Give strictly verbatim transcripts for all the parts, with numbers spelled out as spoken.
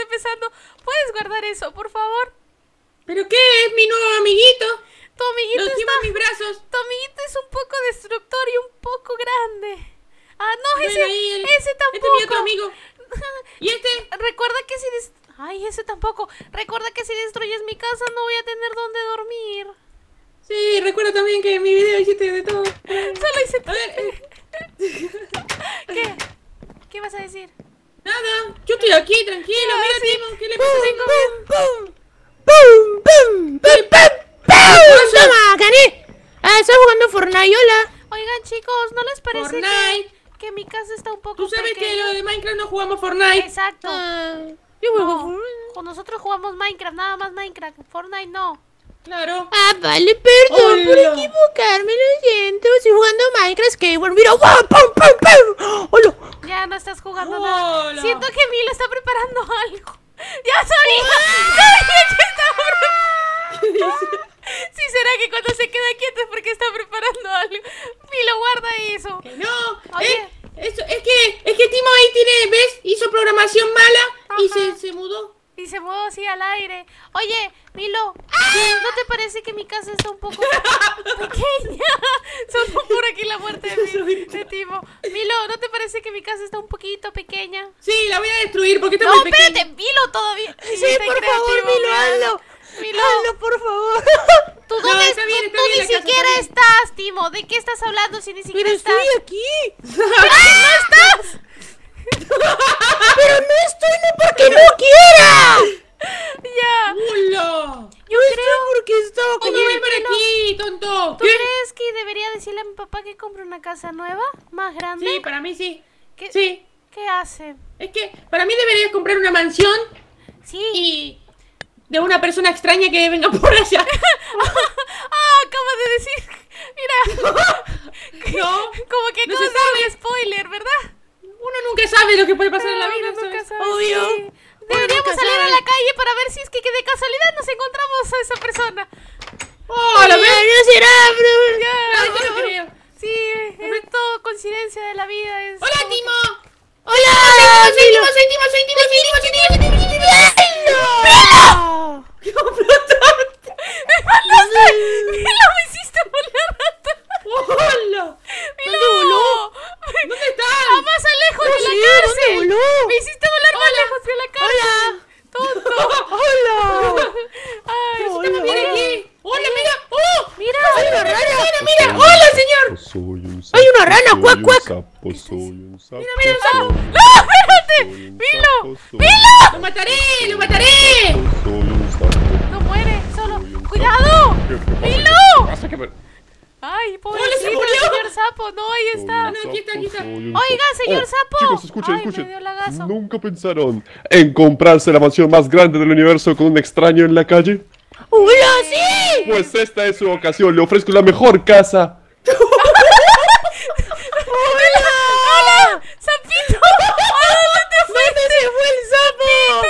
empezando. ¿Puedes guardar eso, por favor? ¿Pero qué? ¿Es mi nuevo amiguito? Tu amiguito Lo llevo está... en mis brazos. Tu amiguito es un poco destructor y un poco grande. Ah, no, Bueno, ese, ahí el- ese tampoco. Este es mi otro amigo. ¿Y este? Recuerda que si... Des... Ay, ese tampoco. Recuerda que si destruyes mi casa no voy a tener dónde dormir. Sí, recuerda también que en mi video hiciste de todo. Solo hice... A ver, eh, ¿Qué? ¿Qué vas a decir? nada, yo estoy aquí, tranquilo. Ah, Mira, sí. Timo, ¿qué le pasa a Timo? ¡Pum! ¡Pum! ¡Pum! ¡Pum! ¡Pum! ¡Toma, gané! Ah, ¿estás jugando Fortnite? Hola. Oigan, chicos, ¿no les parece que, Fortnite. que mi casa está un poco Tú sabes que pequeña? lo de Minecraft no jugamos Fortnite. Exacto. Ah, yo juego No, Fortnite. con nosotros jugamos Minecraft, nada más Minecraft. Fortnite no. Claro. Ah, vale, perdón por Hola. equivocarme, lo siento. Estoy jugando Minecraft Skateboard. Mira, ¡wow! ¡Pum, pum, pum! ¡Hola! Ya no estás jugando Hola. nada. Siento que Milo está preparando algo. ¡Ya sabía! ¡Sabía que estaba preparando! Sí, será que cuando se queda quieto es porque está preparando algo. Milo, guarda eso. Que no. Oye. Eh, eso, es que es que Timo ahí tiene, ¿ves? Hizo programación mala y Ajá. se, se mudó. Y se mueve así al aire. Oye, Milo, ¿no te parece que mi casa está un poco pequeña? Solo por aquí la muerte de, mi, de Timo. Milo, ¿no te parece que mi casa está un poquito pequeña? Sí, la voy a destruir porque está No, muy pequeña. espérate, Milo todavía. Sí, Está por creativo, favor, Milo, mira. hazlo. Milo, Hazlo, por favor. tú, No, dónde- está bien, tú- está tú bien, ni la casa siquiera está bien. estás, Timo. ¿De qué estás hablando si ni siquiera Pero estás? estoy aquí. ¡No estás! Pero no estoy, no porque no quiera. Ya. ¡Hola! Yo No creo... estoy porque estaba con Oye, ven el para Milo. aquí, tonto. ¿Tú ¿Qué? crees que debería decirle a mi papá que compre una casa nueva? ¿Más grande? Sí, para mí sí. ¿Qué, Sí. ¿Qué hace? Es que para mí deberías comprar una mansión Sí. y de una persona extraña que venga por allá. ¡Ah! Acaba de decir. Mira. No, Como que no acabas se de dar sabe. un spoiler, ¿verdad? Uno nunca sabe lo que puede pasar en la vida. Uno nunca ¿sabes? sabe, Obvio. sí. Deberíamos nunca salir a sabe. la calle para ver si es que de casualidad nos encontramos a esa persona. ¡Oh, la Ya, vez! no será, bro. Ya. Ay, yo no creo. Sí, es todo coincidencia de la vida. Es ¡Hola, como que- Timo! Hola, ¡Soy Milo. Timo, soy Timo, soy Timo, soy Timo, soy Timo, soy Timo, soy Timo! ¡Milo! ¡Qué completamente! ¡Me mataste! ¡Milo, me hiciste volar rata! ¡Hola! ¡Milo! ¿Dónde voló? ¿Dónde están? ¡A más lejos de la Sí, cárcel! ¿dónde voló? ¡Me hiciste volar más lejos de la cárcel! ¡Tonto! ¡Hola! ¡Ay! Hola. ¡Ven aquí! ¡Hola, mira! ¡Oh! ¡Mira! ¡Hay una rana! ¡Mira, mira! ¡Hola, señor! Soy un sapo, ¡Hay una rana! soy ¡Cuac, un cuac! sapo, soy un sapo, Mira, mira, soy- ¡No, espérate! soy un ¡Milo! sapo, soy- ¡Milo! ¡Lo mataré! ¡Lo mataré! Soy un sapo. No muere, solo. Soy un sapo. ¡Cuidado! ¿Qué- qué pasa? ¡Milo! ¿Qué pasa? ¿Qué me- ¡Ay, ¡Hola, se pobrecito, murió! señor sapo! ¡No, ahí Soy está! un No, aquí está, aquí está. sapo, soy un Oiga, sapo. señor Oh, sapo. Chicos, escuchen, Ay, me escuchen. dio lagazo. ¿Nunca pensaron en comprarse la mansión más grande del universo con un extraño en la calle? ¡Hola, sí! Pues esta es su ocasión. Le ofrezco la mejor casa. ¡Hola! ¡Sapito! ¿A dónde te fuiste? ¿Dónde se fue el sapo?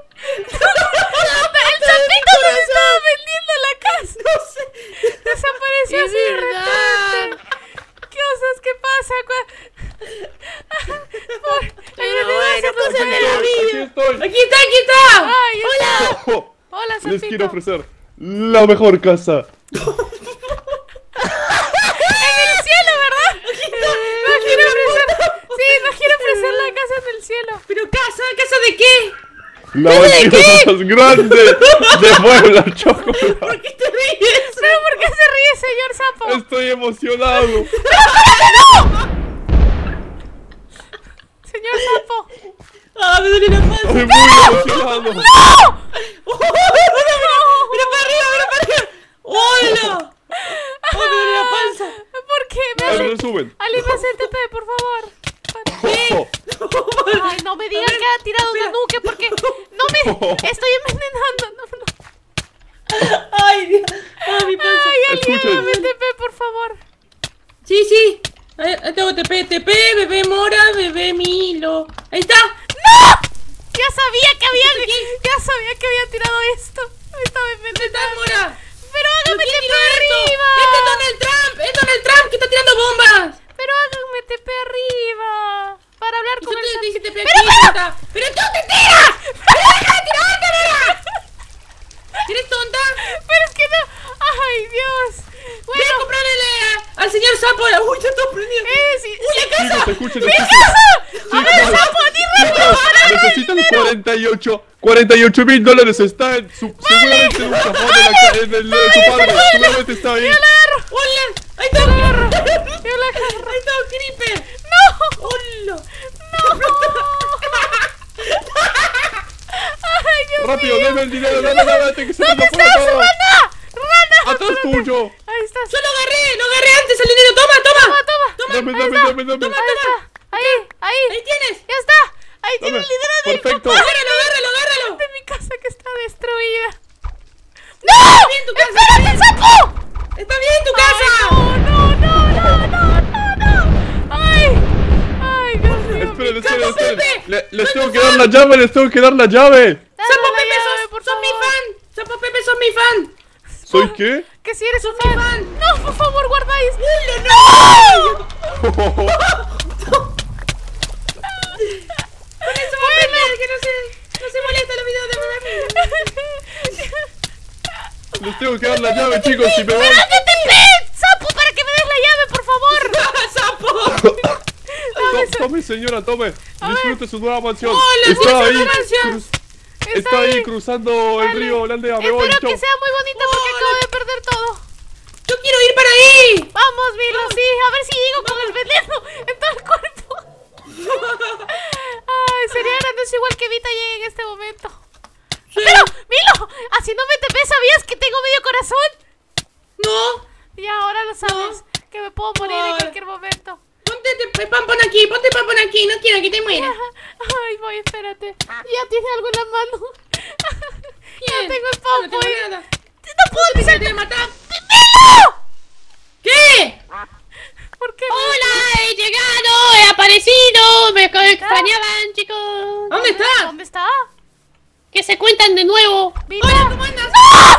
¡El sapito nos estaba vendiendo la casa! No sé. Desapareció Es así de verdad. repente. ¿Qué osas? ¿Qué pasa? Cua- Por- Pero Ayúdame a bueno, hacer cosas de la Aquí vida. estoy. ¡Aquí está, aquí está! ¡Ay! ¡Hola! Oh, ¡Hola, les sapito! quiero ofrecer la mejor casa. ¡En el cielo, ¿verdad? Nos quiere ofrecer... Sí, nos quiere ofrecer la casa en el cielo. ¿Pero casa? ¿Casa de qué? La mansión más grande de Puebla, Choco. ¿Por qué te ríes? ¿Pero por qué se ríe, señor sapo? Estoy emocionado. Señor sapo. ¡Ah, me duele la panza! Estoy muy emocionado. ¡Mira para arriba, mira para arriba! ¡Hola! ¡Oh, me duele la panza! ¿Por qué? Me En hace... resumen. Ali, me hace T P, por favor. Oh, Ay, no me digan que ha tirado una nuque porque no me estoy envenenando. No, no. ¡Ay, Dios! ¡Ah, mi panza! Ay, Ali, Escuchen. hágame T P, por favor. Sí, sí. Ahí ahí tengo T P, T P, bebé Mora, bebé Milo. ¡Ahí está! ¡No! Ya sabía que había ya sabía que había tirado esto. Me estaba ¿Dónde estás, envenenando. Mora? Pero hágame ¿Quién T P tiró esto? arriba. ¡Este es Donald Trump! ¡Es Donald Trump que está tirando bombas! Pero háganme T P arriba. Para hablar Y con yo el te sapo. dice T P aquí, tonta. ¡Pero tú te tiras! escuchen, ¡Mi escuchen. casa! ¡A ver, sapo, di rápido! Chicos, necesitan cuarenta y ocho, cuarenta y ocho mil dólares. Está en su, seguramente en un cajón de, la, ca- en el, de su padre. Seguramente está ahí. ¡Hola! ¡Ahí está! ¡Ahí Yo la agarro. está un creeper! ¡No! ¡Hola! ¡Ay, Dios Rápido, mío! dame el dinero, dame, dame, dame, que se me ¿Dónde fue estás, todo. rana? ¡Rana! Atrás tuyo. Ahí estás. ¡Yo lo agarré! ¡Lo agarré antes el dinero! ¡Toma, toma! Toma, toma. Dame, Ahí dame, está. dame, dame. Ahí está. Ahí, ahí. ¡Ahí tienes! Ya está. Ahí tiene Dame. el dinero de mi Perfecto. papá. ¡Agárralo, agárralo, agárralo! De mi casa que está destruida. ¡No! bien tu casa, ¡Espérate, sapo! ¡Está bien tu casa! No, no, no, no, no, no, no. ¡Ay! ¡Ay, Dios mío! Esperen, mi esperen, casa. esperen. Le- les tengo que dar la llave, les tengo que dar la llave. Dame ¡Sapo la Pepe, llave, sos, por sos mi favor. fan! ¡Sapo Pepe, sos mi fan! ¿Soy qué? Que si eres un mi fan. fan. No, por favor, guardáis. Con eso va a aprender que no se, no se molesta los videos de Madame. Les tengo que dar la llave, chicos, si me van. ¡Espérate, Pet! ¡Sapo, para que me des la llave, por favor! ¡Sapo! To- Tome, señora, tome. Disfrute su nueva mansión. Hola, Está disfrute ahí. su mansión. cruz- Está ahí cruzando el Dale. río Holandea. Me voy, Espero chau. que sea muy bonita porque Hola. acabo de perder todo. ¡Yo quiero ir para ahí! Vamos, Milo, sí, a ver si llego con el veneno en todo el cuerpo. Ay, sería grandioso igual que Vita llegue en este momento. Pero, Milo, haciéndome T P, ¿sabías que tengo medio corazón? ¡No! Y ahora lo sabes, que me puedo morir en Ay. cualquier momento. Ponte te- pampón aquí, ponte pampón aquí, no quiero que te mueras. Ay, voy, espérate. Ya tiene algo en la mano. Ya Bien. tengo el No tengo pompo. nada. No puedo ¿Te pisar. voy a matar? ¡Milo! ¿Qué? ¿Por qué? ¡Hola! ¡He llegado! ¡He aparecido! ¡Me extrañaban, chicos! ¿Dónde estás? ¿Dónde está? ¿Qué se cuentan de nuevo? Vita. Hola, ¿cómo andas?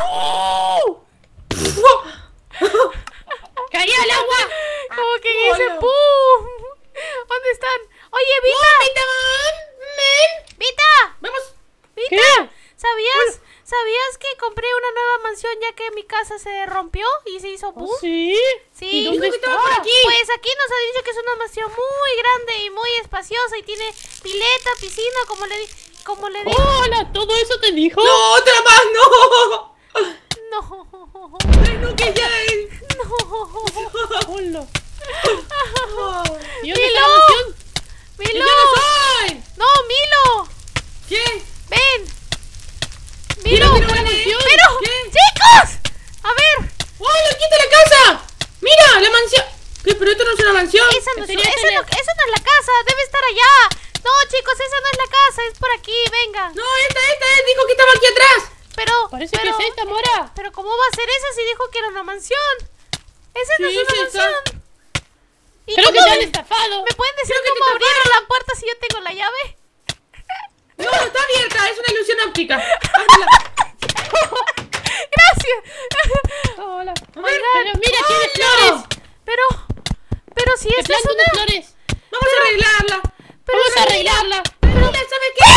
¡Caí al agua! Como que dice Hola. ¡pum! ¿Dónde están? Oye, Vita. Vita, men. Vita. Vamos. Vita. ¿Qué? ¿Sabías? ¿Sabías que compré una nueva mansión ya que mi casa se rompió y se hizo boom? ¿Sí? Sí. ¿Y dónde Dijo que está? estaba por aquí. Pues aquí nos ha dicho que es una mansión muy grande y muy espaciosa y tiene pileta, piscina, como le di, como le di. ¡Hola! ¿Todo eso te dijo? No, otra más, no. No. Ay, no, que ya es. No. ¡Hola! Oh. ¿Y dónde está Milo. la mansión? Milo. ¡Yo no soy! No, Milo. ¿Qué? Ven. Mira, Milo. mira la mansión. Pero, ¿Qué? chicos. A ver. ¡Hola, aquí está la casa! ¡Mira, la mansión! ¿Qué? ¿Pero esto no es una mansión? Esa no, es, Sería esa tener- no- esa no es la casa, debe estar allá. No, chicos, esa no es la casa, es por aquí, venga. No, esta, esta, él dijo que estaba aquí atrás. Pero, Parece pero, que es esta, Mora. pero ¿cómo va a ser esa si dijo que era una mansión? Esa no Sí, es una sí está. mansión. ¿Y Creo que cómo te han me- estafado. ¿Me pueden decir Creo que te cómo abrieron taparon. la puerta si yo tengo la llave? No, está abierta, es una ilusión óptica. Ábrela. Gracias. Hola. A ver, Pero mira, tiene Hola. flores. Pero, pero si Te esta es planto unas una... flores. Vamos a arreglarla. Pero Vamos a si- arreglarla. Pero, ¿sabes qué?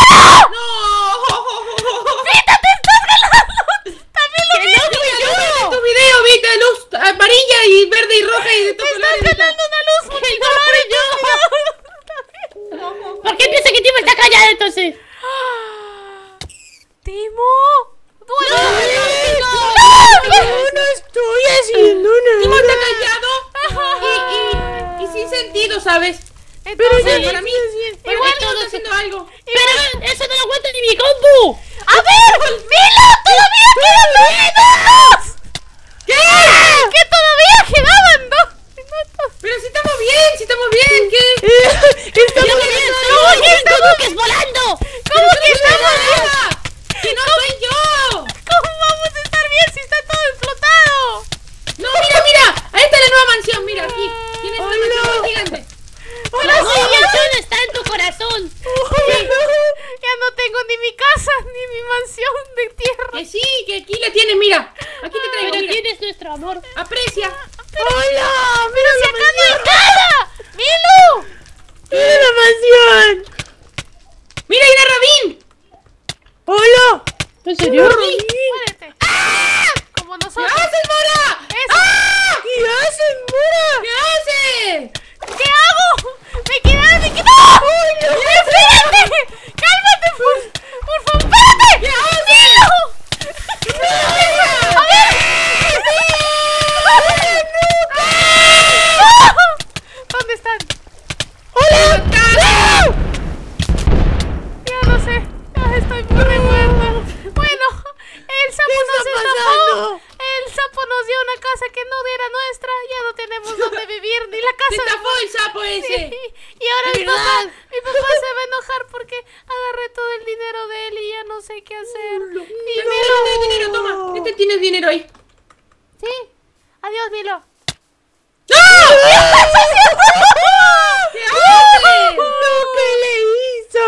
¡No! ¡Vita, te estás ganando! ¡También lo ¡Que vi! no fui yo! Tu video, Vita, luz amarilla y verde y roja y de todos ¡Estás colores. Vita. ganando una luz multicolor! ¿Por qué piensa que Timo está callado entonces? ¡Timo! ¡Duele! No estoy haciendo Timo está callado y, y, y sin sentido, ¿sabes? Entonces, Pero para mí, para igual mí todo está haciendo algo. Pero eso no lo aguanta ni mi compu. ¡A ver! ¡Milo! ¡Todavía quedan minutos! ¿Qué? ¿Qué todavía quedaban dos minutos? Pero si estamos bien, si estamos bien, ¿qué? ¡Estamos bien! ¡Estamos bien! ¡Buques volando! ¿Cómo que estamos bien? ¡Que no soy yo! ¿Cómo vamos a estar bien si está todo explotado? No, mira, mira. Ahí está la nueva mansión, mira, aquí. Tienes una mansión gigante. ¡La mansión está en tu corazón! Ya no tengo ni mi casa ni mi mansión de tierra. Que sí, que aquí la tienes, mira. Aquí te traigo, Pero mira. tienes nuestro amor. Aprecia. ¡Hola! ¡Pero si acá no hay nada! ¡Milo! ¡Mira la mansión! Mira, hay una Rabín. ¡Hola! ¿En serio? Muérete. Como ¿Qué nosotros. haces, Mora? Eso. ¿Qué haces, Mora? ¿Qué haces? ¿Qué hago? ¡Me quedé pasando? El sapo nos dio una casa que no era nuestra. Ya no tenemos dónde vivir, ni la ¡Se casa. estafó el sapo ese! Y ahora ¿De mi papá, verdad? mi papá se va a enojar porque agarré todo el dinero de él y ya no sé qué hacer. Y Este Milo. tiene dinero, toma. Este tiene dinero ahí. Sí. Adiós, Milo.